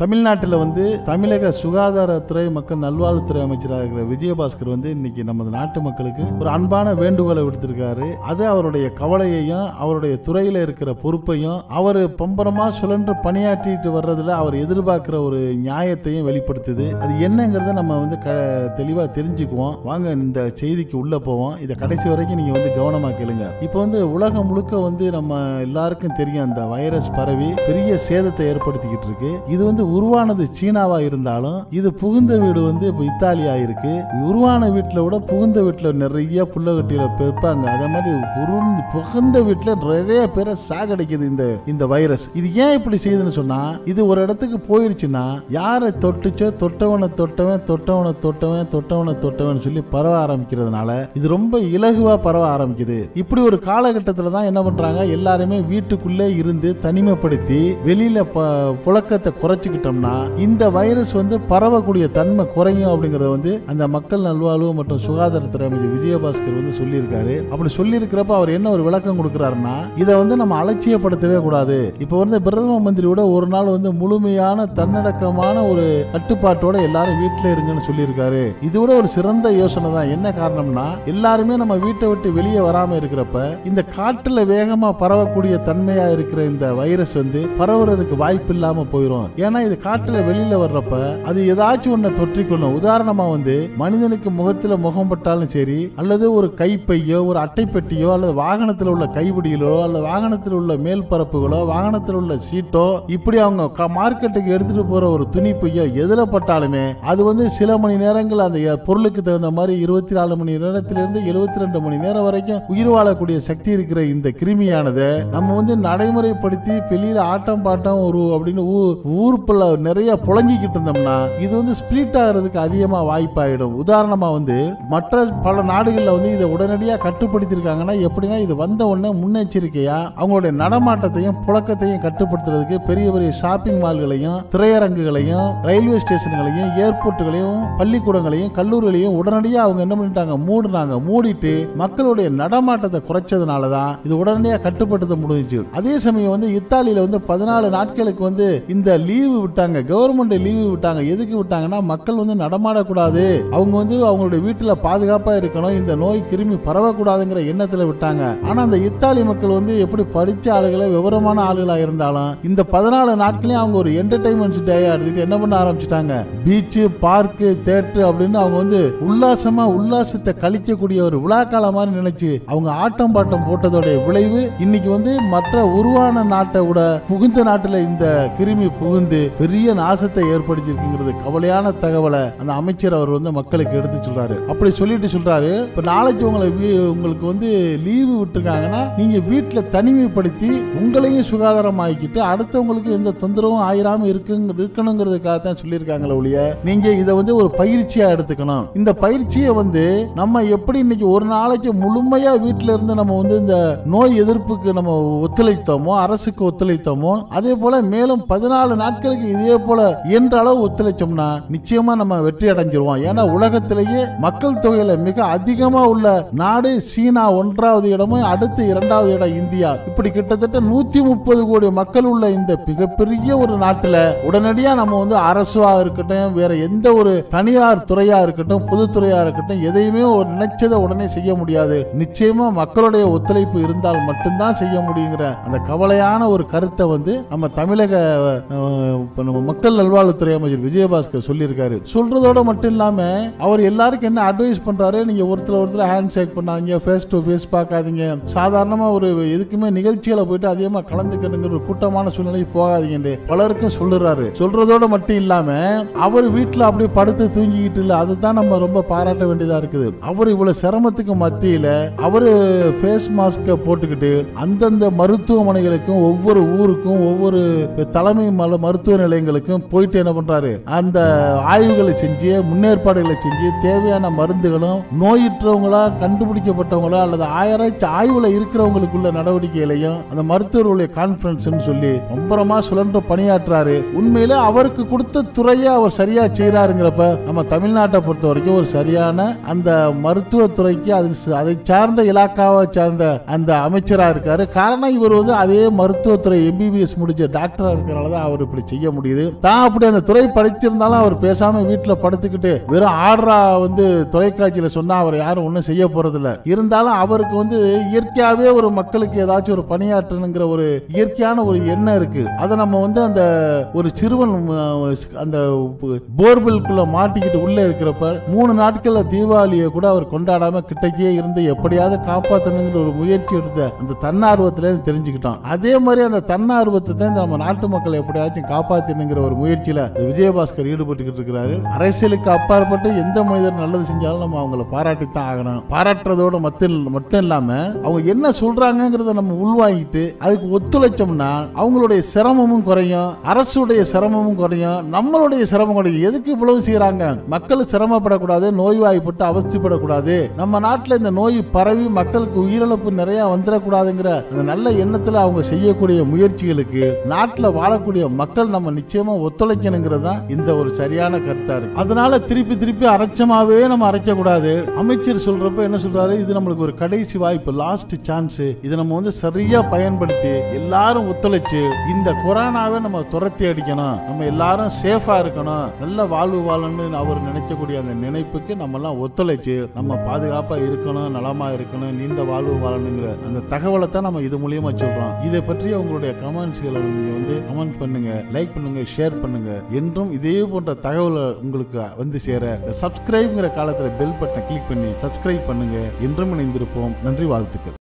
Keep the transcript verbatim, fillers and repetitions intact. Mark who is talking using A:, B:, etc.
A: தமிழ்நாட்டில் வந்து தமிழக சுகாதாரத்துறை மக்கள் நல்வாழ்வுத்துறை அமைச்சராக இருக்கிற விஜயபாஸ்கர் வந்து இன்னைக்கு நமது நாட்டு மக்களுக்கு ஒரு அன்பான வேண்டுகோளை விடுத்திருக்காரு. அது அவருடைய கவலையையும் அவருடைய துறையில இருக்கிற பொறுப்பையும் அவர் பம்பரமா சுழன்று பணியாற்றிட்டு வர்றதுல அவர் எதிர்பார்க்கிற ஒரு நியாயத்தையும் வெளிப்படுத்துது. அது என்னங்கிறத நம்ம வந்து தெளிவா தெரிஞ்சுக்குவோம். வாங்க இந்த செய்திக்கு உள்ள போவோம். இதை கடைசி வரைக்கும் நீங்க வந்து கவனமா கேளுங்க. இப்போ வந்து உலகம் முழுக்க வந்து நம்ம எல்லாருக்கும் தெரியும், அந்த வைரஸ் பரவி பெரிய சேதத்தை ஏற்படுத்திக்கிட்டு இருக்கு. இது வந்து உருவானது சீனாவா இருந்தாலும் இது புகுந்த வீடு வந்து இப்போ இத்தாலியா இருக்கு. உருவான வீட்டில் விட புகுந்த வீட்டில் நிறைய புள்ளகட்டியில பெருப்பாங்க. அதே மாதிரி புகுந்த வீட்டில் நிறைய பேரை சாகடிக்குது இந்த இந்த வைரஸ். இது ஏன் இப்படி செய்யுதுன்னு சொன்னா, இது ஒரு இடத்துக்கு போயிருச்சுன்னா யாரை தொட்டுச்சோ தொட்டவனை தொட்டவன் தொட்டவனை தொட்டவன் தொட்டவனை தொட்டவன் சொல்லி பரவ ஆரம்பிக்கிறதுனால இது ரொம்ப இலகுவா பரவ ஆரம்பிக்குது. இப்படி ஒரு காலகட்டத்தில் தான் என்ன பண்றாங்க, எல்லாருமே வீட்டுக்குள்ளே இருந்து தனிமைப்படுத்தி வெளியில புழக்கத்தை குறைச்சிக்கிட்டோம்னா இந்த வைரஸ் வந்து பரவக்கூடிய தன்மை குறையும் அப்படிங்கறத வந்து அந்த மக்கள் நல்வாழ்வு மற்றும் சுகாதாரத்துறை அமைச்சர் விஜயபாஸ்கர் வந்து சொல்லியிருக்காரு. அப்படி சொல்லியிருக்கிறப்ப அவர் என்ன ஒரு விளக்கம் கொடுக்கிறாருன்னா, இதை வந்து நம்ம அலட்சியப்படுத்தவே கூடாது. இப்போ வந்து பிரதம மந்திரியோட ஒரு நாள் வந்து முழுமையான தன்னடக்கமான ஒரு கட்டுப்பாட்டோட எல்லாரும் வீட்டில் இருங்கன்னு சொல்லியிருக்காரு. இது கூட ஒரு சிறந்த யோசனை தான். என்ன காரணம்னா, எல்லாருமே நம்ம வீட்டை விட்டு வெளியே வராம இருக்கிறப்ப இந்த காட்டுல வேகமா பரவக்கூடிய தன்மையா இருக்கிற இந்த வைரஸ் வந்து பரவுறதுக்கு வாய்ப்பு இல்லாம போயிடும். ஏன்னா இது காட்டுல வெளியில வர்றப்ப அது ஏதாச்சும் ஒன்ன தொற்றிக்கொள்ளும். உதாரணமா வந்து மனிதனுக்கு முகத்துல முகம் பட்டாலும் சரி, அல்லது ஒரு கைப்பையோ ஒரு அட்டைப்பெட்டியோ அல்லது வாகனத்தில் உள்ள கைபிடிகளோ அல்லது வாகனத்தில் உள்ள மேல் பரப்புகளோ வாகனத்தில் உள்ள சீட்டோ, இப்படி அவங்க மார்க்கெட்டுக்கு எடுத்துட்டு போற ஒரு துணி பையோ எதுல பட்டாலுமே அது வந்து சில மணி நேரங்கள் அந்த பொருளுக்கு தகுந்த மாதிரி இருபத்தி நாலு மணி நேரத்திலிருந்து எழுபத்தி ரெண்டு மணி நேரம் வரைக்கும் உயிர் வாழக்கூடிய சக்தி இருக்கிற இந்த கிருமியானதை நம்ம வந்து நடைமுறைப்படுத்தி வெளியில ஆட்டம் பாட்டம் ஒரு அப்படின்னு ஊருக்குள்ள நிறைய புழங்கிக்கிட்டு இருந்தோம்னா இது வந்து ஸ்பிளிட் ஆகிறதுக்கு அதிகமா வாய்ப்பாயிடும். உதாரணமா வந்து மற்ற பல நாடுகள்ல வந்து இதை உடனடியா கட்டுப்படுத்திருக்காங்கன்னா, எப்படின்னா இது வந்த உடனே முன்னெச்சரிக்கையா அவங்களுடைய நடமாட்டத்தையும் புழக்கத்தையும் கட்டுப்படுத்துறதுக்கு பெரிய பெரிய ஷாப்பிங் மால்களையும் திரையரங்குகளையும் ரயில்வே ஸ்டேஷன்களையும் ஏர்போர்ட்டுகளையும் பள்ளிக்கூடங்களையும் கல்லூரிகளையும் உடனடியா அவங்க என்ன பண்ணிட்டாங்க, மூடுனாங்க. மூடிட்டு மக்களுடைய நடமாட்டத்தை குறைச்சதுனாலதான் இது உடனடியா கட்டுப்படுத்த முடிஞ்சிச்சு. அதே சமயம் வந்து இத்தாலியில வந்து பதினாலு நாட்களுக்கு வந்து இந்த லீவு விட்டாங்க, கவர்மெண்ட் லீவு விட்டாங்க. எதுக்கு விட்டாங்கன்னா, மக்கள் வந்து நடமாடக்கூடாது, அவங்க வந்து அவங்களுடைய வீட்டுல பாதுகாப்பா இருக்கணும், இந்த நோய் கிருமி பரவக்கூடாதுங்கிற எண்ணத்துல விட்டாங்க. ஆனா அந்த இத்தாலி மக்கள் வந்து எப்படி படிச்ச ஆளுகளை விவரமான ஆளுகளா இருந்தாலும் இந்த பதினாலு நாட்களையும் அவங்க ஒரு என்டர்டைன்மெண்ட் டே எடுத்துட்டு என்ன பண்ண ஆரம்பிச்சுட்டாங்க, பீச்சு பார்க்கு தேட்டர் அப்படின்னு அவங்க வந்து உல்லாசமா உல்லாசத்தை கழிக்கக்கூடிய ஒரு விழாக்கால மாதிரி நினைச்சு அவங்க ஆட்டம் பாட்டம் போட்டதோட விளைவு இன்னைக்கு வந்து மற்ற உருவான நாட்டை விட புகுந்த நாட்டுல இந்த கிருமி புகுந்து பெரிய நாசத்தை ஏற்படுத்தி இருக்குங்கிறது கவலையான தகவலை அந்த அமைச்சர் அவர் வந்து மக்களுக்கு எடுத்து சொல்றாரு. அப்படி சொல்லிட்டு சொல்றாரு, இப்ப நாளைக்கு உங்களை உங்களுக்கு வந்து லீவு விட்டுருக்காங்கன்னா நீங்க வீட்டுல தனிமைப்படுத்தி உங்களையும் சுகாதாரம் ஆகிக்கிட்டு அடுத்தவங்களுக்கு எந்த தொந்தரவும் ஆயிராம இருக்கு இருக்கணுங்கிறதுக்காக தான் சொல்லியிருக்காங்களே ஒழிய நீங்க இதை வந்து ஒரு பயிற்சியா எடுத்துக்கணும். இந்த பயிற்சியை வந்து நம்ம எப்படி இன்னைக்கு ஒரு நாளைக்கு முழுமையா வீட்டுல இருந்து நம்ம வந்து இந்த நோய் எதிர்ப்புக்கு நம்ம ஒத்துழைத்தோமோ, அரசுக்கு ஒத்துழைத்தோமோ, அதே போல மேலும் பதினாலு நாட்களுக்கு இதே போல இயன்ற அளவு ஒத்துழைச்சோம்னா நிச்சயமா நம்ம வெற்றி அடைஞ்சிருவோம். ஏன்னா உலகத்திலேயே மக்கள் தொகையில மிக அதிகமா உள்ள நாடு சீனா ஒன்றாவது இடமும் அடுத்து இரண்டாவது இடம் இந்தியா. இப்படி கிட்டத்தட்ட நூத்தி முப்பது கோடி மக்கள் உள்ள இந்த மிகப்பெரிய ஒரு நாட்டுல உடனடியா நம்ம வந்து அரசா இருக்கட்டும், வேற எந்த ஒரு தனியார் துறையா இருக்கட்டும், பொதுத்துறையா இருக்கட்டும், எதையுமே ஒரு நினைச்சதை உடனே செய்ய முடியாது. நிச்சயமா மக்களுடைய ஒத்துழைப்பு இருந்தால் மட்டும்தான் செய்ய முடியுங்கிற அந்த கவலையான ஒரு கருத்தை வந்து நம்ம தமிழக மக்கள் நல்வாழ்வுத்துறை அமைச்சர் விஜயபாஸ்கர் சொல்லியிருக்காரு. சொல்றதோட மட்டும் இல்லாம அவர் எல்லாருக்கும் என்ன அட்வைஸ் பண்றாரு, நீங்க ஒருத்தர் ஒருத்தர் ஹேண்ட் ஷேக் பண்ணாதீங்க, ஃபேஸ் டு ஃபேஸ் பார்க்காதீங்க, சாதாரணமா ஒரு எதுக்குமே நிகழ்ச்சிகளை போயிட்டு அதிகமா கலந்துக்கணுங்கிற ஒரு கூட்டமான சூழ்நிலை போகாதீங்க பலருக்கும் சொல்லுறாரு. சொல்றதோட மட்டும் இல்லாம அவர் வீட்டுல அப்படியே படுத்து தூங்கிக்கிட்டு இல்ல, அதுதான் நம்ம ரொம்ப பாராட்ட வேண்டியதா இருக்குது. அவர் இவ்வளவு சிரமத்துக்கு மத்தியில அவரு ஃபேஸ் மாஸ்க போட்டுக்கிட்டு அந்தந்த மருத்துவமனைகளுக்கும் ஒவ்வொரு ஊருக்கும் ஒவ்வொரு தலைமை மருத்துவ நிலையங்களுக்கும் போயிட்டு என்ன பண்றாரு, அந்த ஆய்வுகளை செஞ்சு முன்னேற்பாடுகளை செஞ்சு தேவையான மருந்துகளும் நோயுற்றவங்களா கண்டுபிடிக்கப்பட்டவங்களா அல்லது ஆராய்ச்சி ஆய்வுல இருக்கிறவங்களுக்குள்ள நடவடிக்கைகளையும் அந்த மருத்துவர்களுடைய கான்பரன்ஸ் சொல்லி ரொம்பமா சுழன்ற பணியாற்றாரு. உண்மையில அவருக்கு கொடுத்த துறையை அவர் சரியா செய்யறாருங்கிறப்ப நம்ம தமிழ்நாட்டை பொறுத்த வரைக்கும் ஒரு சரியான அந்த மருத்துவ துறைக்கு அது அதை சார்ந்த இலாக்காவை சார்ந்த அந்த அமைச்சரா இருக்காரு. காரணம் இவர் வந்து அதே மருத்துவத்துறை எம்பிபிஎஸ் முடிச்ச டாக்டரா இருக்கிறனாலதான் அவர் இப்படி செய்ய முடியுது. தான் அப்படி அந்த துறை படிச்சிருந்தாலும் அவர் பேசாம வீட்டுல படுத்துக்கிட்டு வெறும் ஆர்டரா வந்து தொலைக்காட்சியில சொன்னா அவர் யாரும் ஒன்றும் செய்ய போறது இல்ல. இருந்தாலும் அவருக்கு வந்து இயற்கையாவே ஒரு மக்களுக்கு ஏதாச்சும் ஒரு பணியாற்றணுங்கிற ஒரு இயற்கையான ஒரு எண்ணம் இருக்கு. அதை நம்ம வந்து அந்த ஒரு சிறுவன் அந்த போர்வெல்குள்ள மாட்டிக்கிட்டு உள்ள இருக்கிறப்ப மூணு நாட்கள்ல தீபாவளியை கூட அவர் கொண்டாடாம கிட்டக்கே இருந்து எப்படியாவது காப்பாற்றணுங்கிற ஒரு முயற்சி எடுத்த அந்த தன்னார்வத்தில தெரிஞ்சுக்கிட்டோம். அதே மாதிரி அந்த தன்னார்வத்தை தான் நம்ம நாட்டு மக்கள் எப்படியாச்சும் காப்பாற்றணுங்கிற ஒரு முயற்சியில விஜயபாஸ்கர் ஈடுபட்டுக்கிட்டு இருக்கிறாரு. அரசியலுக்கு அப்பாற்பட்டு எந்த மனிதர் நல்லது செஞ்சாலும் நம்ம அவங்களை பாராட்டித்தான் ஆகணும். பாராட்டுறதோட மட்டும் இல்லாம அவங்க என்ன சொல்றாங்கிறத நம்ம உள்வாங்கிட்டு அதுக்கு ஒத்துழைச்சோம்னா அவங்களுடைய சிரமமும் குறையும், அரசுடைய சிரமமும் குறையும், நம்மளுடைய சிரமம் குறையும். எதுக்கு இவ்வளவு செய்யறாங்க? மக்கள் சிரமப்படக்கூடாது, நோய்வாய்ப்பட்டு அவஸ்திப்படக்கூடாது, நம்ம நாட்டில் இந்த நோய் பரவி மக்களுக்கு உயிரிழப்பு நிறைய வந்துடக்கூடாதுங்கிற அந்த நல்ல எண்ணத்துல அவங்க செய்யக்கூடிய முயற்சிகளுக்கு நாட்டில் வாழக்கூடிய மக்கள் நம்ம நிச்சயமா ஒத்துழைக்கணுங்கிறது தான் இந்த ஒரு சரியான கருத்தா இருக்கு. அதனால திருப்பி திருப்பி அரைச்சமாவே நம்ம அரைக்க கூடாது. அமைச்சர் சொல்றப்ப என்ன சொல்றாரு, இது நம்மளுக்கு ஒரு கடைசி வாய்ப்பு, லாஸ்ட் சான்ஸ். இதை நம்ம வந்து சரியா பயன்படுத்தி எல்லாரும் ஒத்துழைச்சு இந்த கொரோனாவை நம்ம துரத்தி அடிக்கணும், நம்ம எல்லாரும் சேஃபா இருக்கணும், நல்ல வாழ்வு வாழணும்னு அவர் நினைக்கக்கூடிய அந்த நினைப்புக்கு நம்ம எல்லாம் ஒத்துழைச்சு நம்ம பாதுகாப்பா இருக்கணும், நலமா இருக்கணும், நீண்ட வாழ்வு வாழணுங்கிற அந்த தகவலை தான் நம்ம இது மூலியமா சொல்றோம். இதை பற்றி உங்களுடைய கமெண்ட்ஸ்களை நீங்க வந்து கமெண்ட் பண்ணுங்க, லைக் பண்ணுங்க, ஷேர் பண்ணுங்க. என்றும் இதே போன்ற தகவலை உங்களுக்கு வந்து சேர சப்ஸ்கிரைப்ங்கிற காலத்துல பெல் பட்டனை கிளிக் பண்ணி சப்ஸ்கிரைப் பண்ணுங்க. என்றும் இணைந்திருப்போம். நன்றி, வாழ்த்துக்கள்.